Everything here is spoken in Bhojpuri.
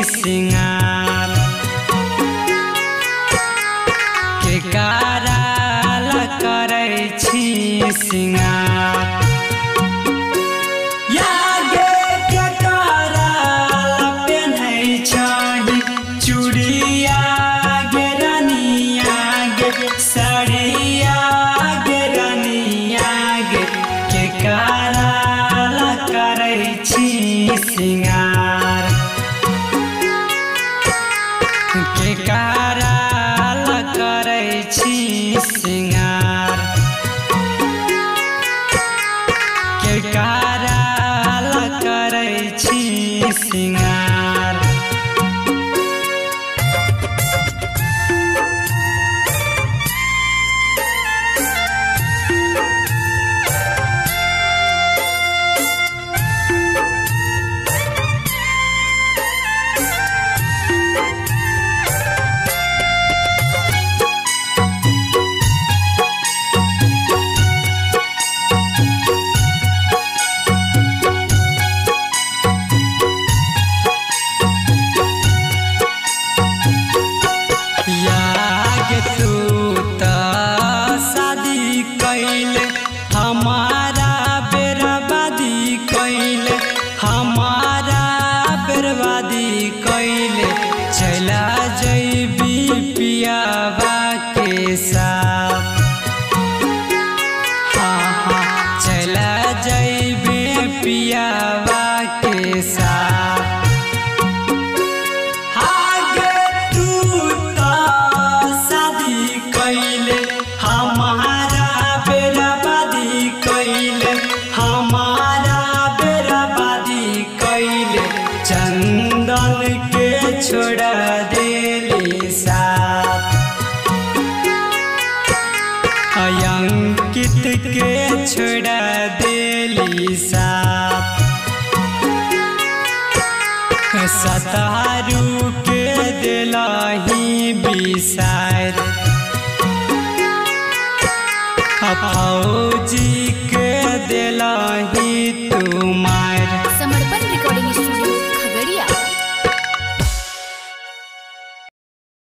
सिंगार के कराल करै छी सिंगार यागे के कराल पेन्है छही चूड़िया गे रनिया गे साड़िया गे रनिया गे के कराल करै छी सिंगार के कराल करै छी सिंगार के कराल करै छी सिंगार हमारा बर्बादी कैले हमारा बर्बादी कैले चला जैबी पियावा के साथ हाँ चला जैबे पियावा के साथ आगे तू तो शादी कैले हमारा चंदन के छोड़ा देली साथ अंकित के छोड़ा देली साथ सतारू के दिलही बिसार फौजी